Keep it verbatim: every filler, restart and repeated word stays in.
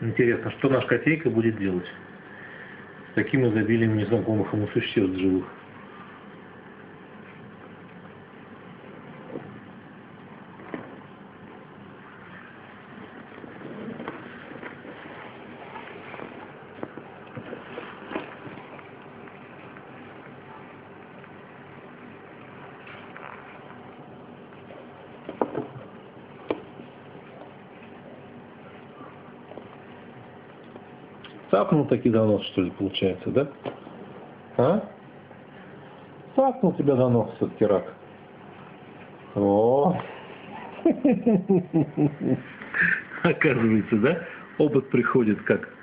Интересно, что наш котейка будет делать с таким изобилием незнакомых ему существ живых? Цапнул таки донос, что ли, получается, да? А? Цапнул тебя донос все-таки рак. О! Оказывается, да? Опыт приходит как